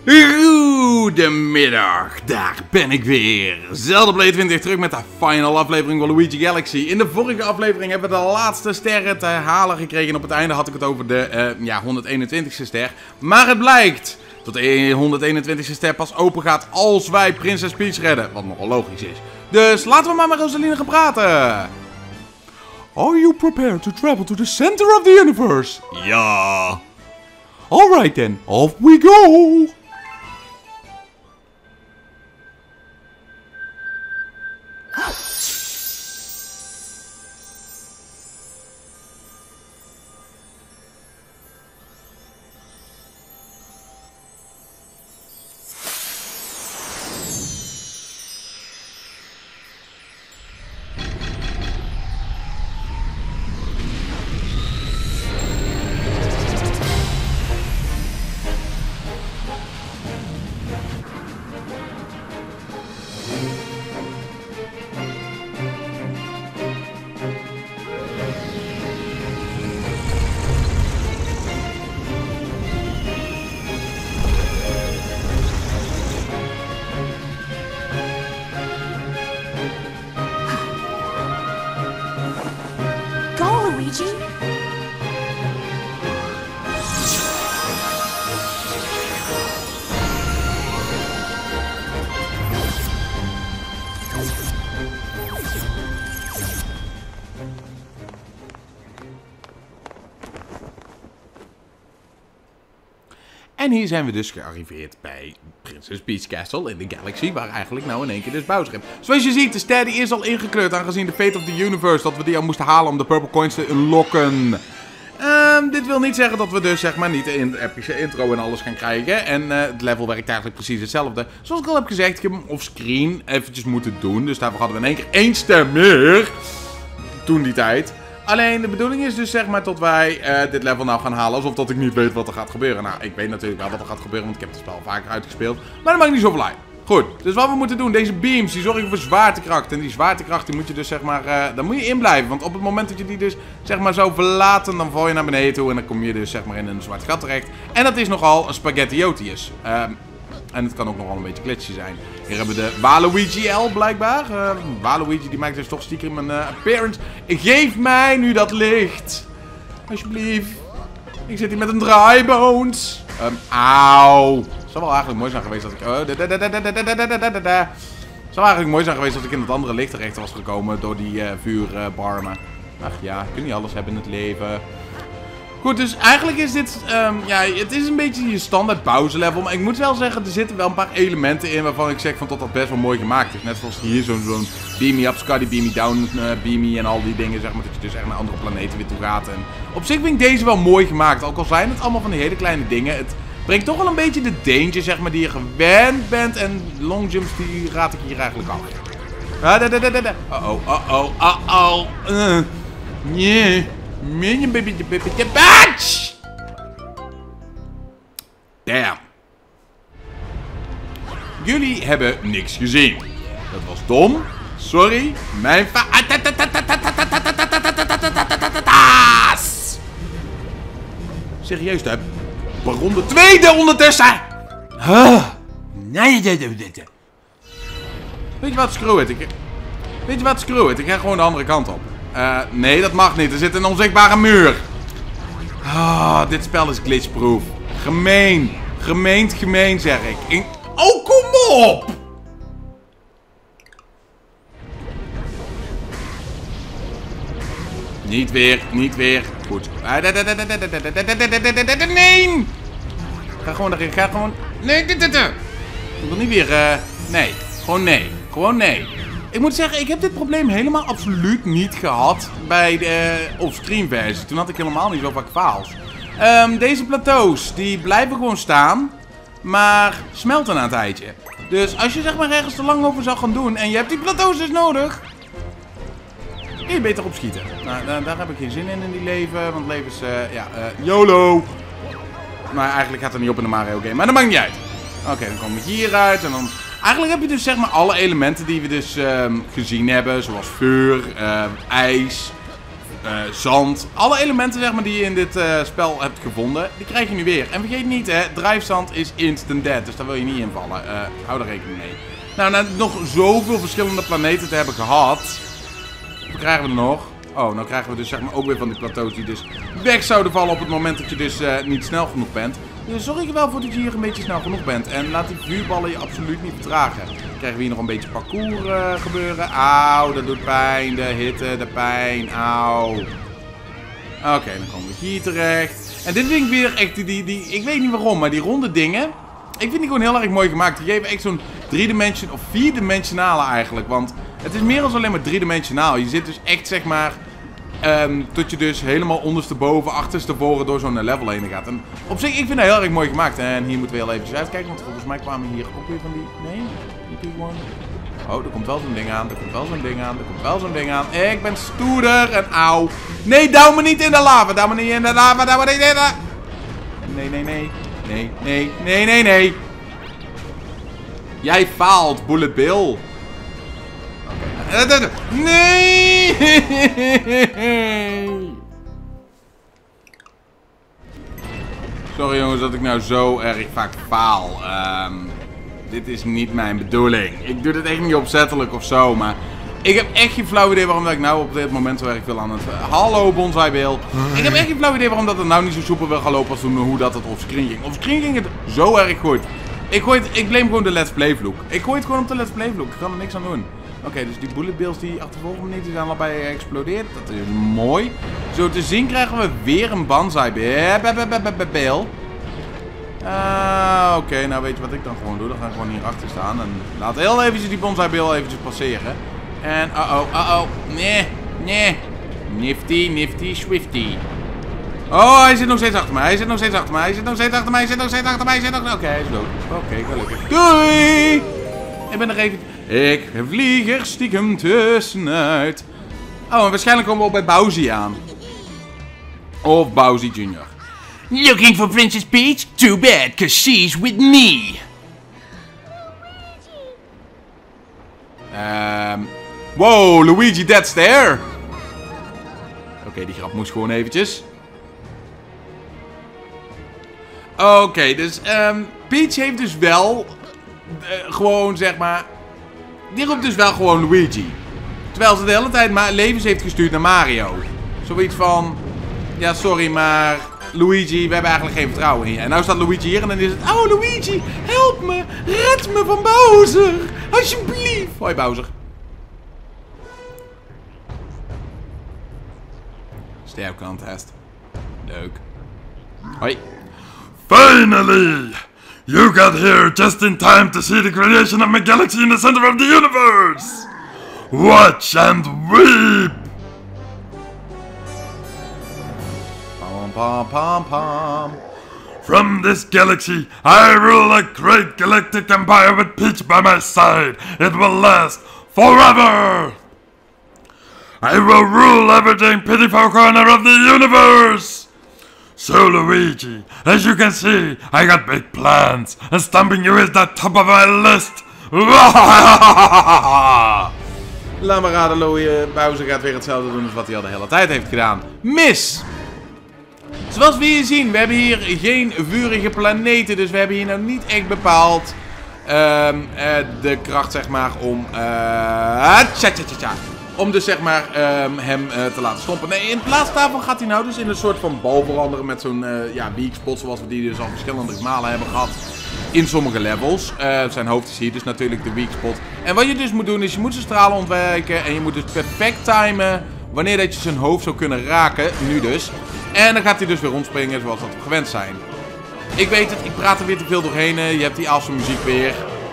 Goedemiddag, daar ben ik weer. Zelda Blade 20 terug met de final aflevering van Luigi Galaxy. In de vorige aflevering hebben we de laatste sterren te halen gekregen. En op het einde had ik het over de 121ste ster. Maar het blijkt dat de 121ste ster pas open gaat als wij Prinses Peach redden. Wat nogal logisch is. Dus laten we maar met Rosaline gaan praten. Are you prepared to travel to the center of the universe? Ja. Alright then, off we go. En hier zijn we dus gearriveerd bij Princess Peach Castle in de Galaxy, waar eigenlijk nou in één keer dus Bowser is. Zoals je ziet, de ster die is al ingekleurd, aangezien de Fate of the Universe, dat we die al moesten halen om de Purple Coins te unlocken. Dit wil niet zeggen dat we dus zeg maar niet de epische intro en alles gaan krijgen. En het level werkt eigenlijk precies hetzelfde. Zoals ik al heb gezegd, ik heb hem offscreen eventjes moeten doen. Dus daarvoor hadden we in één keer 1 ster meer. Toen die tijd. Alleen de bedoeling is dus zeg maar tot wij dit level nou gaan halen. Alsof dat ik niet weet wat er gaat gebeuren. Nou, ik weet natuurlijk wel wat er gaat gebeuren, want ik heb het spel vaker uitgespeeld. Maar dat maakt niet zoveel uit. Goed, dus wat we moeten doen, deze beams, die zorgen voor zwaartekracht. En die zwaartekracht, die moet je dus zeg maar, daar moet je in blijven. Want op het moment dat je die dus zeg maar zou verlaten, dan val je naar beneden toe. En dan kom je dus zeg maar in een zwart gat terecht. En dat is nogal een spaghetti-otius. En het kan ook nogal een beetje glitchy zijn. Hier hebben we de Waluigi L blijkbaar. Waluigi die maakt dus toch stiekem een appearance. Geef mij nu dat licht. Alsjeblieft. Ik zit hier met een drybones. Auw. Het zou wel eigenlijk mooi zijn geweest dat ik... Het zou eigenlijk mooi zijn geweest dat ik in het andere licht terecht was gekomen door die vuurbarmen. Ach ja, je kunt niet alles hebben in het leven. Goed, dus eigenlijk is dit, ja, het is een beetje je standaard Bowser level. Maar ik moet wel zeggen, er zitten wel een paar elementen in waarvan ik zeg van dat best wel mooi gemaakt is. Net zoals hier zo'n beam me up, Scuddy, beam me down, beam me en al die dingen, zeg maar. Dat je dus echt naar andere planeten weer toe gaat. En op zich vind ik deze wel mooi gemaakt. Ook al zijn het allemaal van die hele kleine dingen. Het brengt toch wel een beetje de danger, zeg maar, die je gewend bent. En longjumps, die raad ik hier eigenlijk af. Yeah. Minion baby batch! Damn. Jullie hebben niks gezien. Dat was dom. Sorry. Mijn serieus, de Baron de tweede ondertussen! Nee. Weet je wat, screw it. Weet je wat, screw it. Ik ga gewoon de andere kant op. Nee, dat mag niet. Er zit een onzichtbare muur. Dit spel is glitchproof. Gemeen. Gemeen, zeg ik. Oh, kom op! Niet weer. Goed. Nee! Ga gewoon erin, Nee, dit. Ik wil niet weer, nee. Gewoon nee. Ik moet zeggen, ik heb dit probleem helemaal absoluut niet gehad bij de offscreen versie. Toen had ik helemaal niet zo vaak faals. Deze plateaus, die blijven gewoon staan, maar smelten na een tijdje. Dus als je zeg maar ergens te lang over zou gaan doen en je hebt die plateaus dus nodig, kun je beter opschieten. Nou, daar heb ik geen zin in die leven, want leven is, YOLO. Maar eigenlijk gaat het niet op in de Mario game, maar dat maakt niet uit. Oké, dan kom ik hieruit en dan... Eigenlijk heb je dus zeg maar alle elementen die we dus gezien hebben. Zoals vuur, ijs, zand. Alle elementen zeg maar, die je in dit spel hebt gevonden, die krijg je nu weer. En vergeet niet, hè, drijfzand is instant dead. Dus daar wil je niet invallen. Hou er rekening mee. Nou, na nog zoveel verschillende planeten te hebben gehad, wat krijgen we er nog? Oh, nou krijgen we dus zeg maar ook weer van die plateaus die dus weg zouden vallen op het moment dat je dus niet snel genoeg bent. Dus zorg er wel voor dat je hier een beetje snel genoeg bent. En laat die vuurballen je absoluut niet vertragen. Dan krijgen we hier nog een beetje parcours gebeuren. Auw, dat doet pijn. De hitte, de pijn. Auw. Oké, dan komen we hier terecht. En dit vind ik weer echt, ik weet niet waarom, maar die ronde dingen, ik vind die gewoon heel erg mooi gemaakt. Die geven echt zo'n 3-dimensionale, of 4-dimensionale eigenlijk. Want het is meer dan alleen maar 3-dimensionaal. Je zit dus echt zeg maar, tot je dus helemaal ondersteboven, achterstevoren door zo'n level heen gaat. En op zich, ik vind dat heel erg mooi gemaakt. En hier moeten we heel even uitkijken, want volgens mij kwamen hier ook weer van die, nee, die gewoon. Oh, er komt wel zo'n ding aan, er komt wel zo'n ding aan, er komt wel zo'n ding aan. Ik ben stoerder en auw. Nee, douw me niet in de lava, douw me niet in de lava, douw me niet in de... Nee, nee, nee. Nee, nee, nee, nee, nee. Jij faalt, Bullet Bill. Okay. Nee! Sorry jongens dat ik nou zo erg vaak faal. Dit is niet mijn bedoeling. Ik doe dit echt niet opzettelijk of zo, maar ik heb echt geen flauw idee waarom dat ik nou op dit moment zo erg veel aan het... Hallo Bonsai Bill. Ik heb echt geen flauw idee waarom dat het nou niet zo soepel wil gaan lopen als toen hoe dat het offscreen ging. Offscreen ging het zo erg goed. Ik blame gewoon de Let's Play vloek. Ik gooi het gewoon op de Let's Play vloek. Ik kan er niks aan doen. Oké, dus die bullet bills die achtervolgen me niet, die zijn allebei geëxplodeerd. Dat is mooi. Zo te zien krijgen we weer een Bonsai Bill. Oké, nou weet je wat ik dan gewoon doe? Dan ga ik gewoon hier achter staan en laat heel eventjes die Bonsai Bill eventjes passeren. En nee, nee. Nifty, nifty, swifty. Oh, hij zit nog steeds achter mij. Hij zit nog steeds achter mij. Hij zit nog steeds achter mij. Hij zit nog steeds achter mij. Hij zit nog... Oké, hij is dood. Oké, gelukkig. Doei! Ik ben er even... Ik vlieg er stiekem tussenuit. Oh, en waarschijnlijk komen we ook bij Bowser aan. Of Bowser Jr. Looking for Princess Peach? Too bad, cause she's with me. Wow, Luigi, that's there. Oké, die grap moest gewoon eventjes. Oké, dus Peach heeft dus wel gewoon zeg maar, die roept dus wel gewoon Luigi. Terwijl ze de hele tijd maar levens heeft gestuurd naar Mario. Zoiets van, ja sorry maar Luigi, we hebben eigenlijk geen vertrouwen in je. En nou staat Luigi hier en dan is het, oh Luigi, help me, red me van Bowser, alsjeblieft. Hoi Bowser. Stereo contest. Leuk. Hoi. Finally! You got here just in time to see the creation of my galaxy in the center of the universe! Watch and weep! Pom pom pom pom. From this galaxy, I rule a great galactic empire with Peach by my side. It will last forever! I will rule everything pitiful corner of the universe! So Luigi, as you can see, I got big plans, and stomping you is the top of my list! Laat me raden, Bowser gaat weer hetzelfde doen als wat hij al de hele tijd heeft gedaan. Mis! Zoals we hier zien, we hebben hier geen vurige planeten, dus we hebben hier nou niet echt bepaald de kracht, zeg maar, om dus zeg maar hem te laten stompen. Nee, in plaats daarvan gaat hij nou dus in een soort van bal veranderen met zo'n weak spot, zoals we die dus al verschillende malen hebben gehad in sommige levels. Zijn hoofd is hier dus natuurlijk de weak spot. En wat je dus moet doen is, je moet zijn stralen ontwijken en je moet dus perfect timen wanneer dat je zijn hoofd zou kunnen raken, nu dus. En dan gaat hij dus weer rondspringen zoals dat we gewend zijn. Ik weet het, ik praat er weer te veel doorheen, je hebt die awesome muziek weer.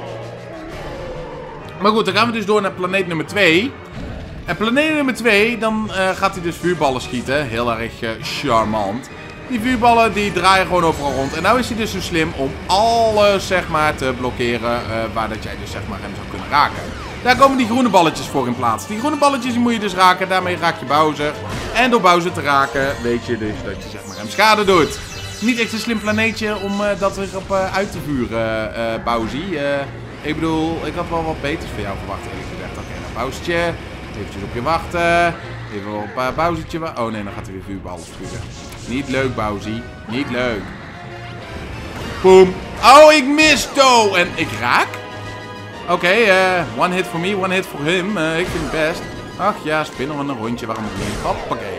Maar goed, dan gaan we dus door naar planeet nummer 2. En planeet nummer 2, dan gaat hij dus vuurballen schieten. Heel erg charmant. Die vuurballen die draaien gewoon overal rond. En nou is hij dus zo slim om alles zeg maar te blokkeren waar dat jij dus zeg maar hem zou kunnen raken. Daar komen die groene balletjes voor in plaats. Die groene balletjes die moet je dus raken. Daarmee raak je Bowser. En door Bowser te raken weet je dus dat je zeg maar hem schade doet. Niet echt een slim planeetje om dat erop uit te vuren, Bowser. Ik bedoel, ik had wel wat beters van jou verwacht eerlijk gezegd. Oké, nou Bowsertje. Eventjes op je wachten. Even wel een paar Bowsertje. Oh nee, dan gaat hij weer vuurballen spugen. Niet leuk, Bowsie. Niet leuk. Boom. Oh, ik mis To. En ik raak? Oké, one hit voor me, one hit voor hem. Ik vind het best. Ach ja, spinnen we een rondje. Waarom ook niet? Hoppakee.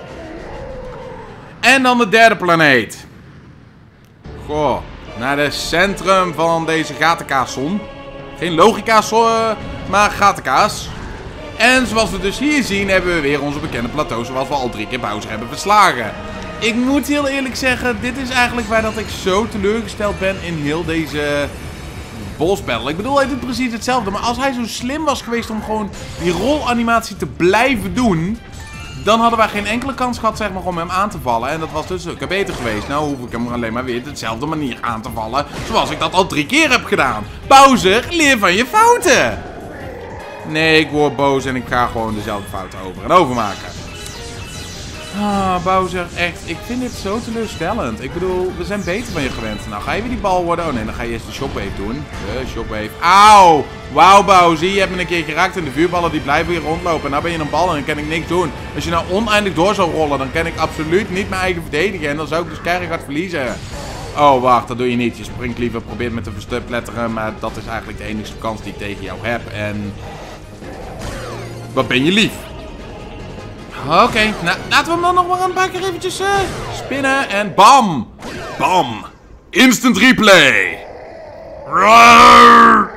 En dan de derde planeet. Goh. Naar het centrum van deze gatenkaas-zon. Geen logica's, maar gatenkaas. En zoals we dus hier zien, hebben we weer onze bekende plateau. Zoals we al 3 keer Bowser hebben verslagen. Ik moet heel eerlijk zeggen, dit is eigenlijk waar dat ik zo teleurgesteld ben in heel deze boss battle. Ik bedoel, hij doet precies hetzelfde. Maar als hij zo slim was geweest om gewoon die rolanimatie te blijven doen, dan hadden wij geen enkele kans gehad, zeg maar, om hem aan te vallen. En dat was dus ook beter geweest. Nou hoef ik hem alleen maar weer op dezelfde manier aan te vallen, zoals ik dat al 3 keer heb gedaan. Bowser, leer van je fouten! Nee, ik word boos en ik ga gewoon dezelfde fouten over en over maken. Ah, Bowser, echt, ik vind dit zo teleurstellend. Ik bedoel, we zijn beter van je gewend. Nou, ga je weer die bal worden? Oh nee, dan ga je eerst de Shockwave doen. De Shockwave. Auw! Wauw, Bowser, je hebt me een keer geraakt en de vuurballen die blijven hier rondlopen. En nou ben je een bal en dan kan ik niks doen. Als je nou oneindig door zou rollen, dan kan ik absoluut niet mijn eigen verdedigen. En dan zou ik dus keihard verliezen. Oh, wacht, dat doe je niet. Je springt liever, probeert me te verstupletteren. Maar dat is eigenlijk de enige kans die ik tegen jou heb. En wat ben je lief. Oké, nou, laten we hem dan nog maar een paar keer eventjes spinnen. En bam! Bam! Instant replay! Roar!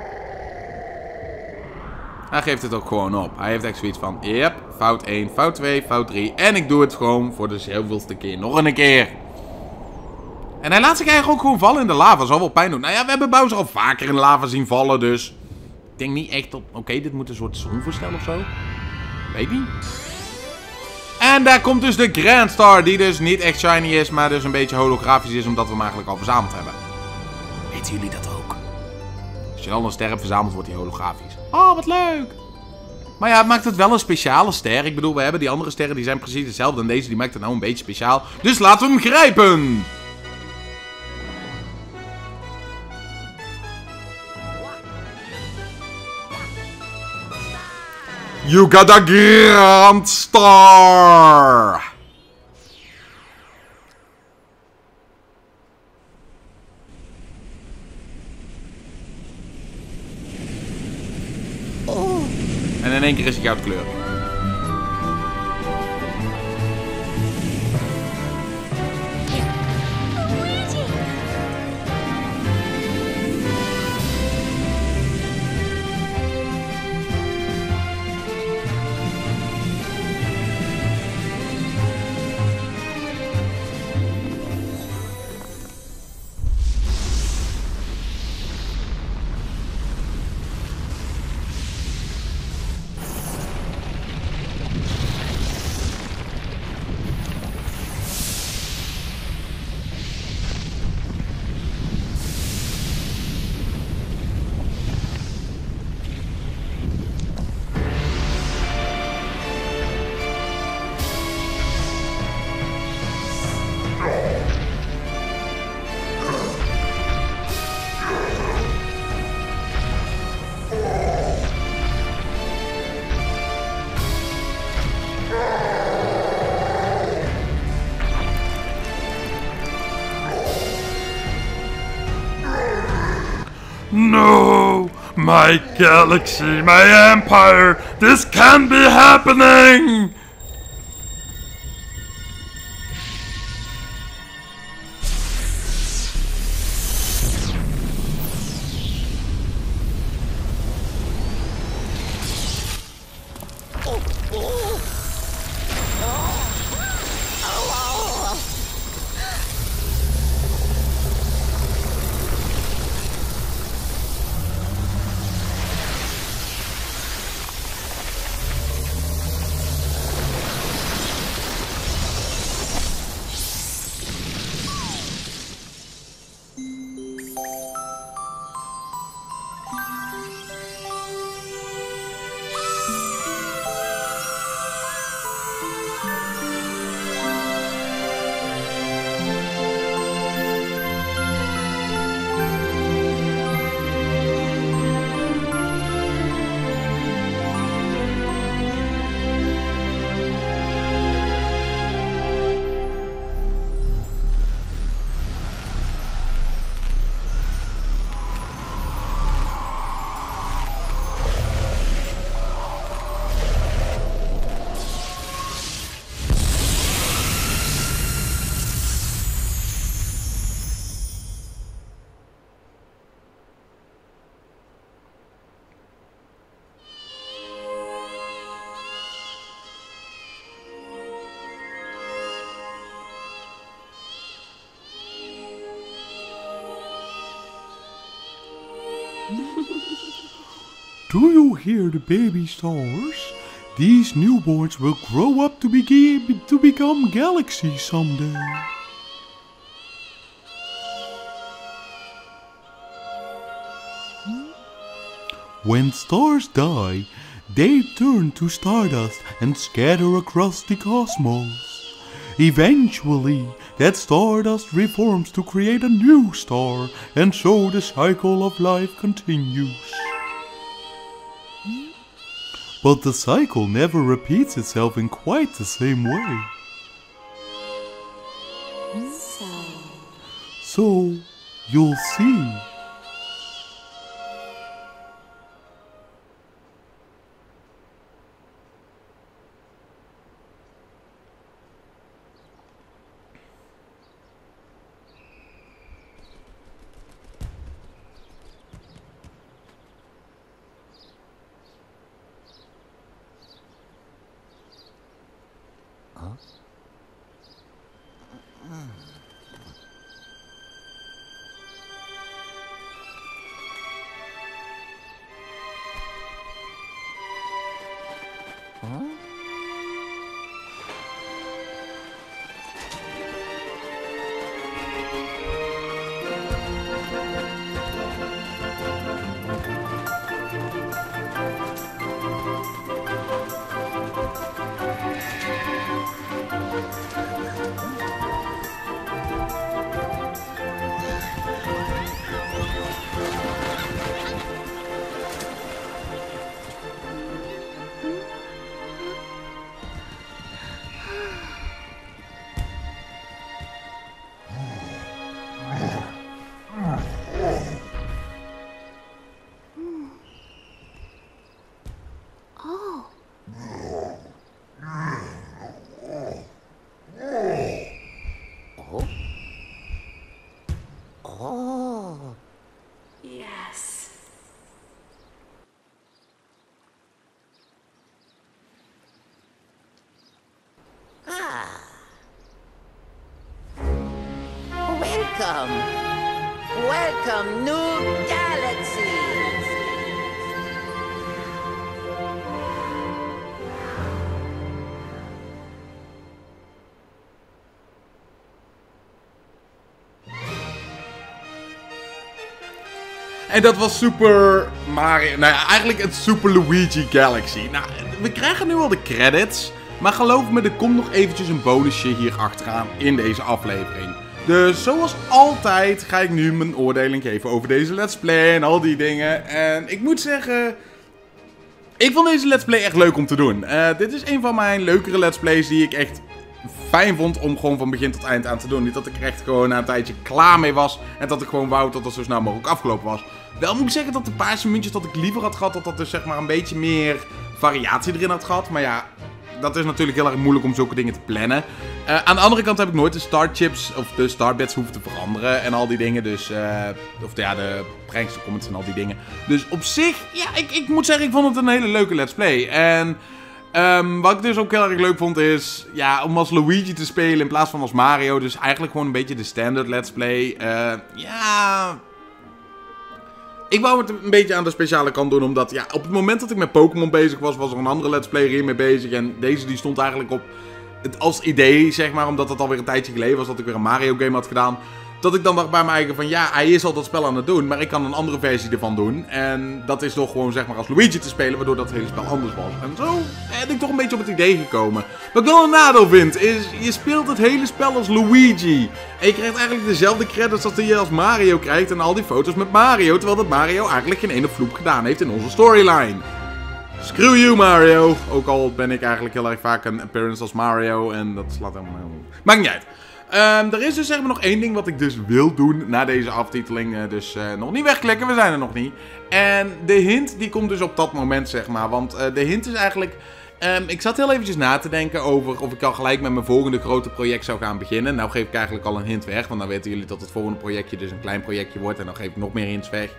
Hij geeft het ook gewoon op. Hij heeft echt zoiets van, yep, fout 1, fout 2, fout 3. En ik doe het gewoon voor de zoveelste keer nog een keer. En hij laat zich eigenlijk ook gewoon vallen in de lava. Zal wel pijn doen. Nou ja, we hebben Bowser al vaker in de lava zien vallen, dus ik denk niet echt op. Oké, dit moet een soort zon voorstellen of zo. Weet niet. En daar komt dus de Grand Star, die dus niet echt shiny is, maar dus een beetje holografisch is, omdat we hem eigenlijk al verzameld hebben. Weten jullie dat ook? Als je al een ster hebt verzameld, wordt hij holografisch. Oh, wat leuk! Maar ja, het maakt het wel een speciale ster. Ik bedoel, we hebben die andere sterren, die zijn precies hetzelfde. En deze, die maakt het nou een beetje speciaal. Dus laten we hem grijpen! You got a Grand Star! Oh. En in één keer is hij goud kleur. No! My galaxy, my empire! This can't be happening! Do you hear the baby stars? These newborns will grow up to become galaxies someday. When stars die, they turn to stardust and scatter across the cosmos. Eventually, that stardust reforms to create a new star, and so the cycle of life continues. But the cycle never repeats itself in quite the same way. So you'll see. Yes. Welcome. Welcome, new galaxy. En dat was Super Mario... Nou ja, eigenlijk het Super Luigi Galaxy. Nou, we krijgen nu al de credits. Maar geloof me, er komt nog eventjes een bonusje hier achteraan in deze aflevering. Dus zoals altijd ga ik nu mijn oordeling geven over deze Let's Play en al die dingen. En ik moet zeggen... Ik vond deze Let's Play echt leuk om te doen. Dit is een van mijn leukere Let's Plays die ik echt fijn vond om gewoon van begin tot eind aan te doen. Niet dat ik er echt gewoon na een tijdje klaar mee was. En dat ik gewoon wou dat het zo snel mogelijk afgelopen was. Wel moet ik zeggen dat de paar muntjes dat ik liever had gehad, dat dus zeg maar een beetje meer variatie erin had gehad. Maar ja, dat is natuurlijk heel erg moeilijk om zulke dingen te plannen. Aan de andere kant heb ik nooit de startchips of de startbeds hoeven te veranderen en al die dingen. Dus, of ja, de brengste comments en al die dingen. Dus op zich, ja, ik moet zeggen, ik vond het een hele leuke Let's Play. En wat ik dus ook heel erg leuk vond is, ja, om als Luigi te spelen in plaats van als Mario. Dus eigenlijk gewoon een beetje de standard Let's Play. Ja... Ik wou het een beetje aan de speciale kant doen, omdat ja, op het moment dat ik met Pokémon bezig was, was er een andere Let's Player hiermee bezig. En deze die stond eigenlijk op het als idee, zeg maar, omdat het alweer een tijdje geleden was dat ik weer een Mario game had gedaan. Dat ik dan dacht bij mijn eigen van, ja, hij is al dat spel aan het doen, maar ik kan een andere versie ervan doen. En dat is toch gewoon, zeg maar, als Luigi te spelen, waardoor dat hele spel anders was. En zo ben ik toch een beetje op het idee gekomen. Wat ik wel een nadeel vind, is, je speelt het hele spel als Luigi. En je krijgt eigenlijk dezelfde credits als die je als Mario krijgt en al die foto's met Mario. Terwijl dat Mario eigenlijk geen ene vloep gedaan heeft in onze storyline. Screw you, Mario. Ook al ben ik eigenlijk heel erg vaak een appearance als Mario en dat slaat helemaal... Maakt niet uit. Er is dus zeg maar nog één ding wat ik dus wil doen na deze aftiteling. Dus nog niet wegklikken, we zijn er nog niet. En de hint die komt dus op dat moment zeg maar. Want de hint is eigenlijk... ik zat heel eventjes na te denken over of ik al gelijk met mijn volgende grote project zou gaan beginnen. Nou geef ik eigenlijk al een hint weg. Want dan weten jullie dat het volgende projectje dus een klein projectje wordt. En dan geef ik nog meer hints weg.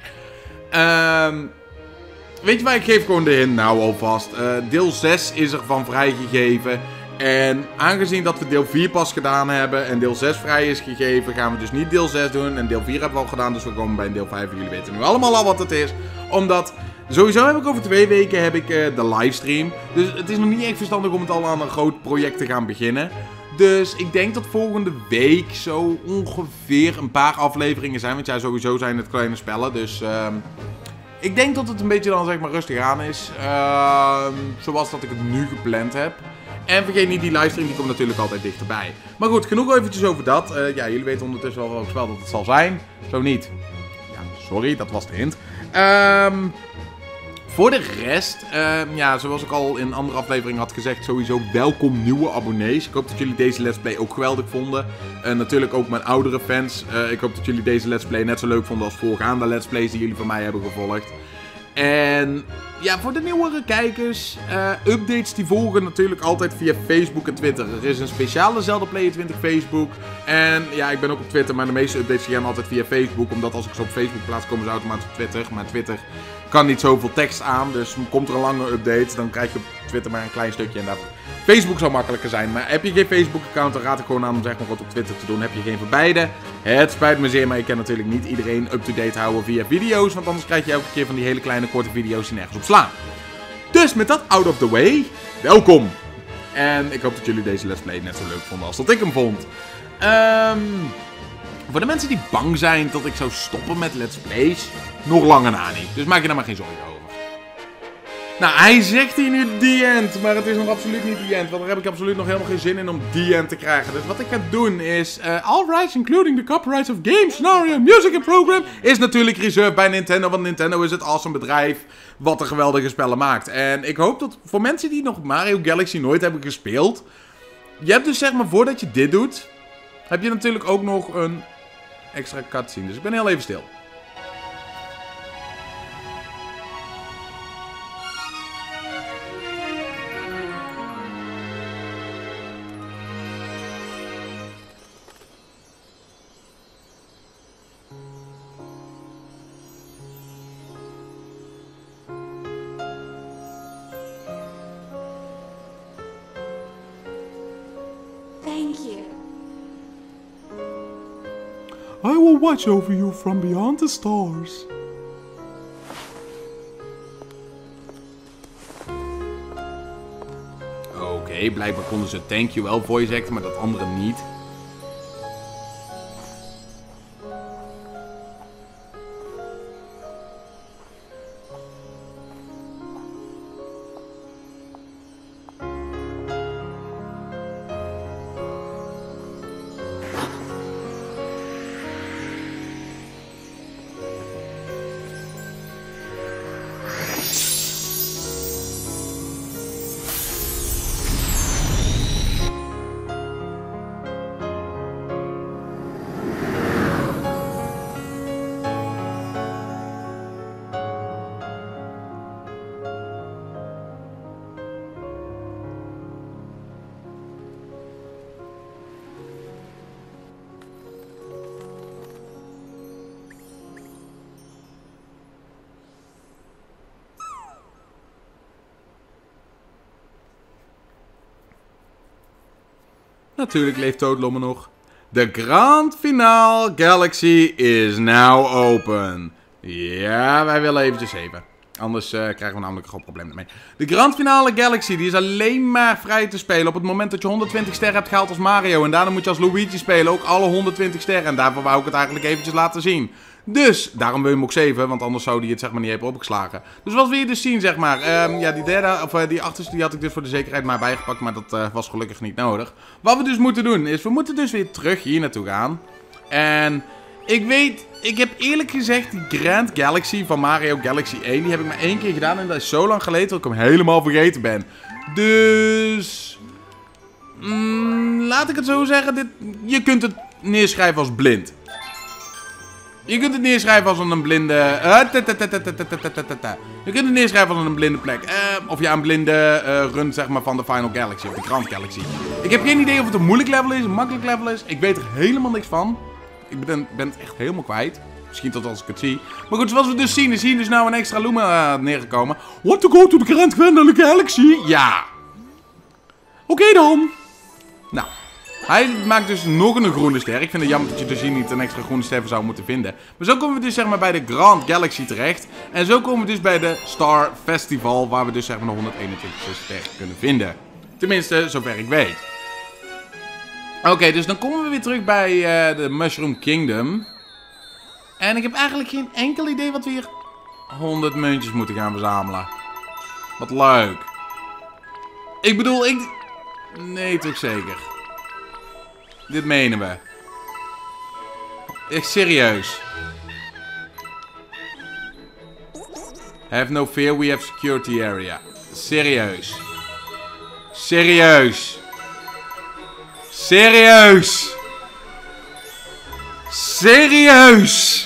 Weet je waar, ik geef gewoon de hint nou alvast. Deel 6 is ervan vrijgegeven. En aangezien dat we deel 4 pas gedaan hebben en deel 6 vrij is gegeven, gaan we dus niet deel 6 doen. En deel 4 hebben we al gedaan, dus we komen bij deel 5 en jullie weten nu allemaal al wat het is. Omdat, sowieso heb ik over 2 weken de livestream. Dus het is nog niet echt verstandig om het al aan een groot project te gaan beginnen. Dus ik denk dat volgende week zo ongeveer een paar afleveringen zijn. Want ja, sowieso zijn het kleine spellen, dus... ik denk dat het een beetje dan zeg maar rustig aan is. Zoals dat ik het nu gepland heb. En vergeet niet, die livestream die komt natuurlijk altijd dichterbij. Maar goed, genoeg eventjes over dat. Ja, jullie weten ondertussen wel welk spel dat het zal zijn. Zo niet. Ja, sorry, dat was de hint. Voor de rest, ja, zoals ik al in een andere aflevering had gezegd, sowieso welkom nieuwe abonnees. Ik hoop dat jullie deze Let's Play ook geweldig vonden. Natuurlijk ook mijn oudere fans. Ik hoop dat jullie deze Let's Play net zo leuk vonden als voorgaande Let's Plays die jullie van mij hebben gevolgd. En ja, voor de nieuwere kijkers, updates die volgen natuurlijk altijd via Facebook en Twitter. Er is een speciale Zelda Player 20 Facebook. En ja, ik ben ook op Twitter, maar de meeste updates gaan altijd via Facebook. Omdat als ik ze op Facebook plaats, komen ze automatisch op Twitter. Maar Twitter kan niet zoveel tekst aan, dus komt er een lange update, dan krijg je op Twitter maar een klein stukje. En daarvoor Facebook zou makkelijker zijn. Maar heb je geen Facebook-account, dan raad ik gewoon aan om zeg maar wat op Twitter te doen. Heb je geen van beide? Het spijt me zeer, maar ik kan natuurlijk niet iedereen up-to-date houden via video's. Want anders krijg je elke keer van die hele kleine korte video's die nergens op slaan. Dus met dat out of the way, welkom! En ik hoop dat jullie deze Let's Play net zo leuk vonden als dat ik hem vond. Voor de mensen die bang zijn dat ik zou stoppen met Let's Plays, nog langer na niet. Dus maak je daar maar geen zorgen over. Nou, hij zegt hier nu the end, maar het is nog absoluut niet the end. Want daar heb ik absoluut nog helemaal geen zin in om the end te krijgen. Dus wat ik ga doen is, all rights including the copyrights of game, scenario, music and program, is natuurlijk reserved bij Nintendo. Want Nintendo is het awesome bedrijf wat er geweldige spellen maakt. En ik hoop dat voor mensen die nog Mario Galaxy nooit hebben gespeeld, je hebt dus zeg maar voordat je dit doet, heb je natuurlijk ook nog een extra cutscene. Dus ik ben heel even stil. Thank you. I will watch over you from beyond the stars. Oké, blijkbaar konden ze thank you wel voice acten, maar dat andere niet. Natuurlijk leeft Toadlomme nog. De Grand Finale Galaxy is now open. Ja, wij willen eventjes even. Anders krijgen we namelijk een groot probleem ermee. De Grand Finale Galaxy die is alleen maar vrij te spelen op het moment dat je 120 sterren hebt gehaald als Mario. En daarna moet je als Luigi spelen, ook alle 120 sterren. En daarvoor wou ik het eigenlijk eventjes laten zien. Dus, daarom wil je hem ook saven, want anders zou die het zeg maar niet hebben opgeslagen. Dus wat wil je dus zien, zeg maar. Ja, die derde, of die achterste, die had ik dus voor de zekerheid maar bijgepakt, maar dat was gelukkig niet nodig. Wat we dus moeten doen, is we moeten dus weer terug hier naartoe gaan. En ik heb eerlijk gezegd die Grand Galaxy van Mario Galaxy 1, die heb ik maar 1 keer gedaan en dat is zo lang geleden dat ik hem helemaal vergeten ben. Dus, laat ik het zo zeggen, je kunt het neerschrijven als blind. Je kunt het neerschrijven als een blinde... Je kunt het neerschrijven als een blinde plek. Of ja, een blinde run zeg maar van de Final Galaxy. Of de Grand Galaxy. Ik heb geen idee of het een moeilijk level is, een makkelijk level is. Ik weet er helemaal niks van. Ik ben het echt helemaal kwijt. Misschien tot als ik het zie. Maar goed, zoals we dus zien, is hier dus nou een extra Luma neergekomen. Want to go to the Grand Galaxy? Ja. Oké dan. Nou. Hij maakt dus nog een groene ster. Ik vind het jammer dat je dus hier niet een extra groene ster voor zou moeten vinden. Maar zo komen we dus zeg maar bij de Grand Galaxy terecht. En zo komen we dus bij de Star Festival. Waar we dus zeg maar de 121ste ster kunnen vinden. Tenminste, zover ik weet. Oké, dus dan komen we weer terug bij de Mushroom Kingdom. En ik heb eigenlijk geen enkel idee wat we hier 100 muntjes moeten gaan verzamelen. Wat leuk. Ik bedoel, nee, toch zeker. Dit menen we. Echt serieus. Have no fear, we have security area. Serieus. Serieus. Serieus. Serieus.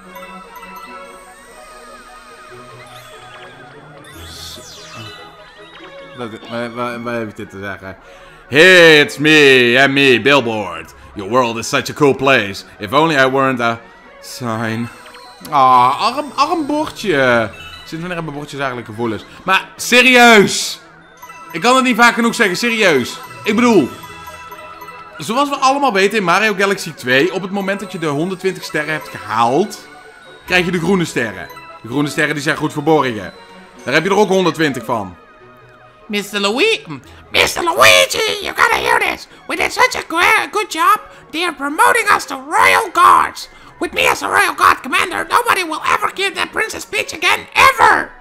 Wat heb ik dit te zeggen? Hey, it's me, and me, Billboard. Your world is such a cool place. If only I weren't a sign. Ah, arm bordje. Sinds wanneer hebben bordjes eigenlijk gevoelens? Maar, serieus. Ik kan het niet vaak genoeg zeggen, serieus. Ik bedoel, zoals we allemaal weten in Mario Galaxy 2, op het moment dat je de 120 sterren hebt gehaald, krijg je de groene sterren. De groene sterren die zijn goed verborgen. Daar heb je er ook 120 van. Mr. Luigi, you gotta hear this. We did such a good job. They are promoting us to Royal Guards. With me as the Royal Guard Commander, nobody will ever give that Princess Peach again, ever.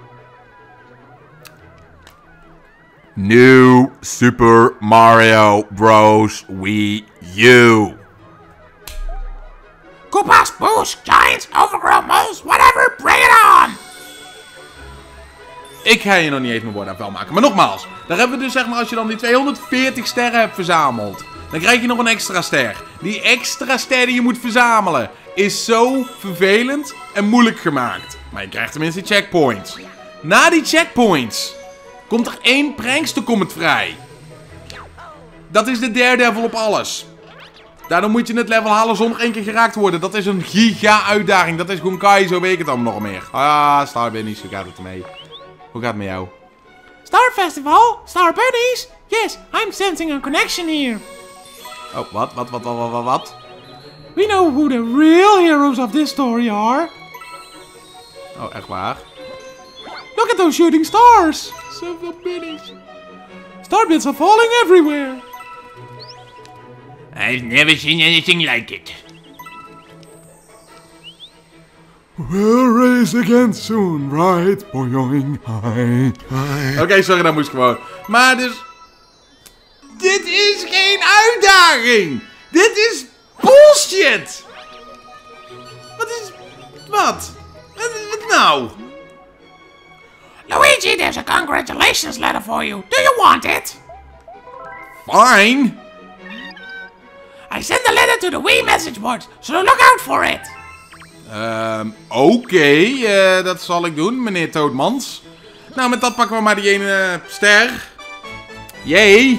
New Super Mario Bros. Wii U. Koopas, Boos, Giants, Overgrown Moles, whatever, bring it on. Ik ga je nog niet eens mijn woorden aan vuil maken. Maar nogmaals, daar hebben we dus zeg maar, als je dan die 240 sterren hebt verzameld, dan krijg je nog een extra ster. Die extra ster die je moet verzamelen is zo vervelend en moeilijk gemaakt. Maar je krijgt tenminste checkpoints. Na die checkpoints komt er 1 prankster comet vrij. Dat is de Daredevil op alles. Daardoor moet je het level halen zonder 1 keer geraakt te worden. Dat is een giga uitdaging. Dat is gewoon Kai, zo weet ik het allemaal nog meer. Ah, Star Bunnies, hoe gaat het ermee? Hoe gaat het met jou? Star Festival? Star Bunnies? Yes, I'm sensing a connection here. Oh, wat? We know who the real heroes of this story are. Oh, echt waar? Look at those shooting stars. Zoveel bunnies. Star bits are falling everywhere. I've never seen anything like it. We'll race again soon, right? Boing. Oké, sorry, dat moest gewoon. Maar dus, dit is geen uitdaging. Dit is bullshit. Wat nou? Luigi, there's a congratulations letter for you. Do you want it? Fine. I sent the letter to the Wii message board, so look out for it. Oké, dat zal ik doen, meneer Toadmans. Nou, met dat pakken we maar die ene ster. Jee.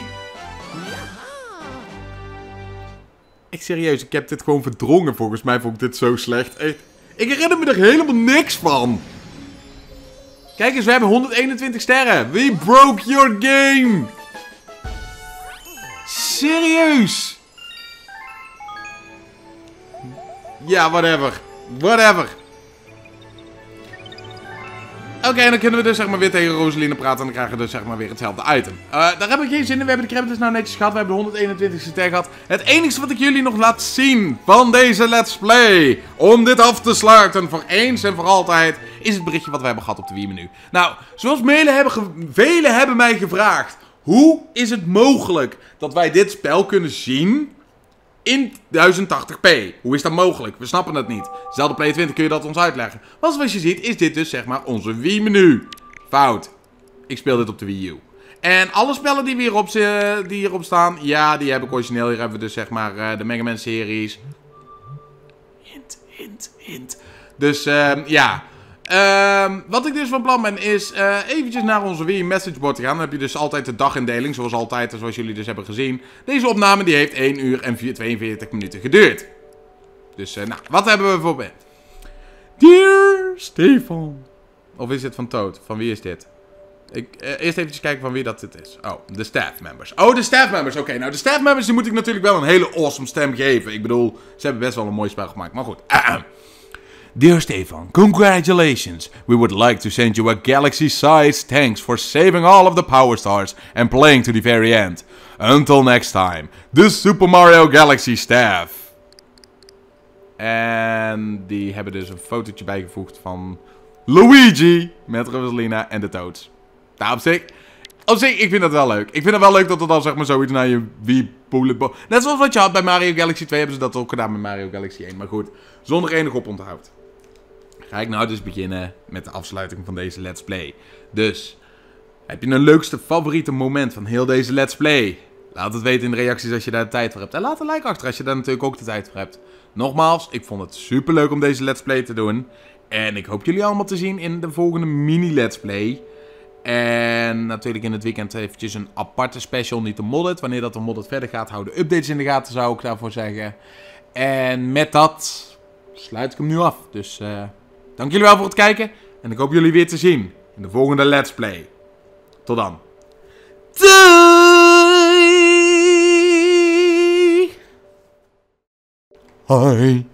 Echt serieus, ik heb dit gewoon verdrongen. Volgens mij vond ik dit zo slecht. Echt. Ik herinner me er helemaal niks van. Kijk eens, we hebben 121 sterren. We broke your game. Serieus. Ja, whatever. Oké, en dan kunnen we dus zeg maar weer tegen Rosaline praten en dan krijgen we dus zeg maar weer hetzelfde item. Daar heb ik geen zin in. We hebben de credits nou netjes gehad. We hebben de 121ste ster gehad. Het enige wat ik jullie nog laat zien van deze Let's Play, om dit af te sluiten voor eens en voor altijd, is het berichtje wat we hebben gehad op de Wii menu. Nou, zoals velen hebben mij gevraagd, hoe is het mogelijk dat wij dit spel kunnen zien in 1080p. Hoe is dat mogelijk? We snappen het niet. Zelfde Play 20 kun je dat ons uitleggen. Maar zoals je ziet is dit dus zeg maar onze Wii menu. Fout. Ik speel dit op de Wii U. En alle spellen die hierop staan, ja, die heb ik origineel. Hier hebben we dus zeg maar de Mega Man series. Hint. Dus ja. Wat ik dus van plan ben is eventjes naar onze Wii message board te gaan. Dan heb je dus altijd de dagindeling, zoals altijd, zoals jullie dus hebben gezien. Deze opname die heeft 1 uur en 42 minuten geduurd. Dus nou, wat hebben we voor... Dear Stefan. Of is dit van Toad? Van wie is dit? Eerst even kijken van wie dat dit is. Oh, de staff members. Oh, de staff members. Oké, nou de staff members die moet ik natuurlijk wel een hele awesome stem geven. Ik bedoel, ze hebben best wel een mooi spel gemaakt. Maar goed. Dear Stefan, congratulations. We would like to send you a galaxy-sized thanks for saving all of the Power Stars and playing to the very end. Until next time, the Super Mario Galaxy staff. En die hebben dus een fotootje bijgevoegd van Luigi met Rosalina en de Toads. Nou, op zich, ik vind dat wel leuk. Ik vind het wel leuk dat er dan zeg maar zoiets naar je Wii bullet. Net zoals wat je had bij Mario Galaxy 2 hebben ze dat ook gedaan met Mario Galaxy 1. Maar goed, zonder enig oponthoud. Ga ik nou dus beginnen met de afsluiting van deze Let's Play. Dus, heb je een leukste favoriete moment van heel deze Let's Play? Laat het weten in de reacties als je daar de tijd voor hebt. En laat een like achter als je daar natuurlijk ook de tijd voor hebt. Nogmaals, ik vond het super leuk om deze Let's Play te doen. En ik hoop jullie allemaal te zien in de volgende mini Let's Play. En natuurlijk in het weekend eventjes een aparte special, niet de modded. Wanneer dat de modded verder gaat, hou de updates in de gaten, zou ik daarvoor zeggen. En met dat sluit ik hem nu af. Dus dank jullie wel voor het kijken. En ik hoop jullie weer te zien in de volgende Let's Play. Tot dan. Doei! Hoi.